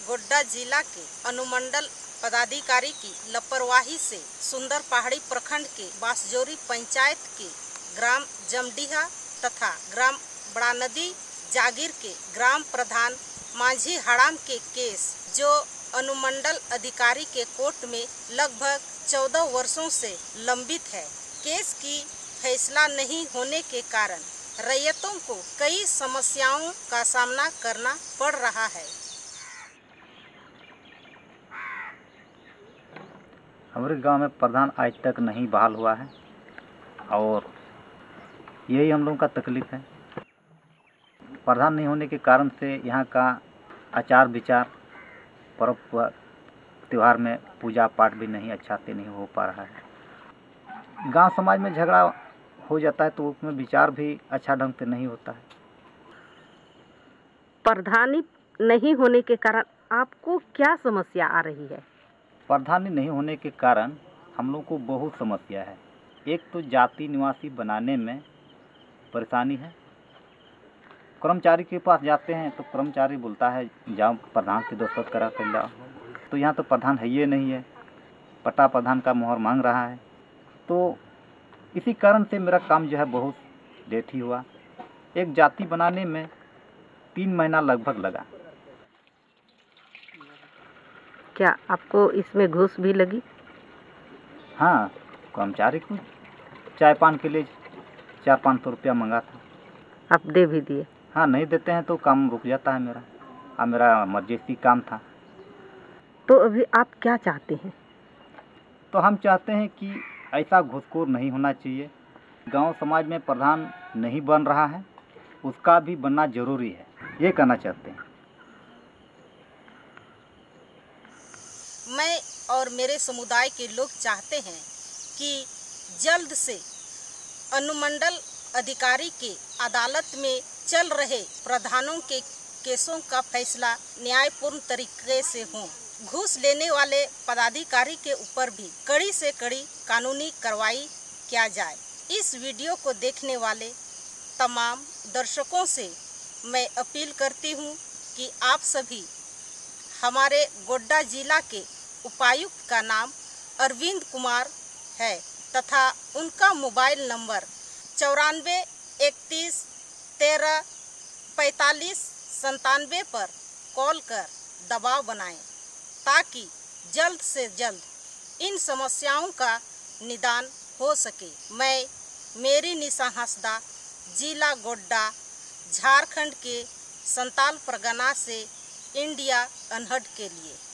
गोड्डा जिला के अनुमंडल पदाधिकारी की लापरवाही से सुंदर पहाड़ी प्रखंड के बांसजोरी पंचायत के ग्राम जमडीहा तथा ग्राम बड़ा नदी जागीर के ग्राम प्रधान माझी हड़ाम के केस जो अनुमंडल अधिकारी के कोर्ट में लगभग 14 वर्षों से लंबित है। केस की फैसला नहीं होने के कारण रैयतों को कई समस्याओं का सामना करना पड़ रहा है। हमारे गांव में प्रधान आज तक नहीं बहाल हुआ है और यही हम लोगों का तकलीफ है। प्रधान नहीं होने के कारण से यहाँ का आचार विचार पर्व त्यौहार में पूजा पाठ भी नहीं अच्छा से नहीं हो पा रहा है। गांव समाज में झगड़ा हो जाता है तो उसमें विचार भी अच्छा ढंग से नहीं होता है। प्रधानी नहीं होने के कारण आपको क्या समस्या आ रही है? प्रधानी नहीं होने के कारण हम लोग को बहुत समस्या है। एक तो जाति निवासी बनाने में परेशानी है। कर्मचारी के पास जाते हैं तो कर्मचारी बोलता है जाओ प्रधान से दस्तखत करा कर लाओ, तो यहाँ तो प्रधान है ये नहीं है, पट्टा प्रधान का मोहर मांग रहा है। तो इसी कारण से मेरा काम जो है बहुत लेट ही हुआ। एक जाति बनाने में 3 महीना लगभग लगा। क्या आपको इसमें घूस भी लगी? हाँ, कर्मचारी को चाय पान के लिए 400-500 रुपया मंगा था। आप दे भी दिए? हाँ, नहीं देते हैं तो काम रुक जाता है मेरा। मेरा इमरजेंसी काम था। तो अभी आप क्या चाहते हैं? तो हम चाहते हैं कि ऐसा घूसखोर नहीं होना चाहिए। गांव समाज में प्रधान नहीं बन रहा है, उसका भी बनना जरूरी है, ये कहना चाहते हैं। मैं और मेरे समुदाय के लोग चाहते हैं कि जल्द से अनुमंडल अधिकारी के अदालत में चल रहे प्रधानों के केसों का फैसला न्यायपूर्ण तरीके से हो। घूस लेने वाले पदाधिकारी के ऊपर भी कड़ी से कड़ी कानूनी कार्रवाई किया जाए। इस वीडियो को देखने वाले तमाम दर्शकों से मैं अपील करती हूँ कि आप सभी हमारे गोड्डा जिला के उपायुक्त का नाम अरविंद कुमार है तथा उनका मोबाइल नंबर 94 31 13 45 97 पर कॉल कर दबाव बनाएं ताकि जल्द से जल्द इन समस्याओं का निदान हो सके। मैं मेरी निशा हंसदा जिला गोड्डा झारखंड के संताल परगना से इंडिया अनहद के लिए।